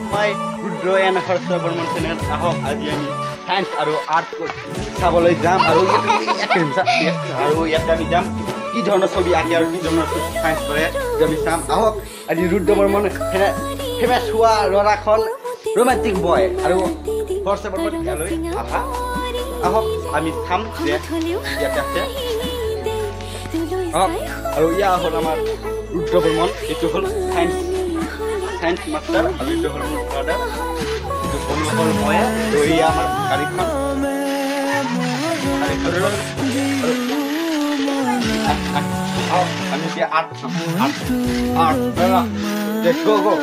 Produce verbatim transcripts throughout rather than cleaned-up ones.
my Rudra and Harsh Barman channel আহক আজি আমি সায়েন্স আৰু আৰ্ট চাবলৈ যাম আৰু আৰু ইয়াতে আমি যাম কি ধৰণৰ ছবি আঁকে আৰু কি ধৰণৰ সায়েন্স কৰে আমি চাম আহক আজি ৰুদ্ৰ বৰ্মন ফেমাছ হোৱা ল'ৰাখন ৰোমান্টিক বয় আৰু হৰ্ষ বৰ্মন ইয়ালৈ আহা আহক আমি চাম যে ইয়াতে আছে আৰু ইয়া হ'ল আমাৰ ৰুদ্ৰ বৰ্মন এইটো হ'ল সায়েন্স সায়েন্স মাষ্টাৰ আৰু এইটো হ'ল মোৰ ব্ৰাদাৰ এইটো বন্ধুসকল মই আৰু ইয়া আমাৰ গাড়ীখন আমি এতিয়া আৰ্ট আৰ্ট আৰ্ট লেটছ গো গো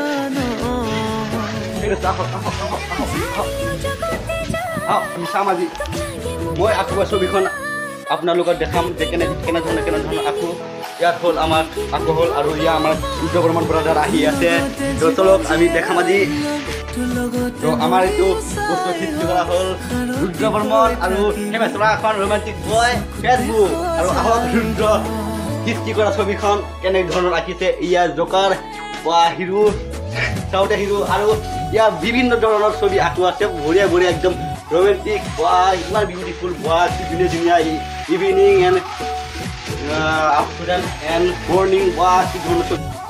আমি চাম আজি মই আঁকোৱা ছবিখন আপোনালোকক দেখাম যে কেনে কেনেধৰণে কেনেধৰণে আঁকো ইয়াত হ'ল আমাৰ আঁকো হ'ল আৰু ইয়া আমাৰ ৰুদ্ৰ বৰ্মন ব্ৰাদাৰ আহি আছে তো চলক আমি দেখাম আজি তো আমাৰ এইটো বস্তু সৃষ্টি কৰা হ'ল ৰুদ্ৰ বৰ্মন আৰু ফেমাছ ল'ৰাখন ৰোমান্টিক বয় ফেচবুক আৰু আহক ৰুদ্ৰ সৃষ্টি কৰা ছবিখন কেনেধৰণৰ আঁকিছে ইয়াৰ জকাৰ বা হিৰো চাউথ হিৰো আৰু ইয়াৰ বিভিন্ন ধৰণৰ ছবি আঁকো আছে বঢ়িয়া বঢ়িয়া একদম romantic wow ইমান বিউটিফুল wow কি ধুনীয়া ধুনীয়া evening and afternoon and morning wow কি ধৰণৰ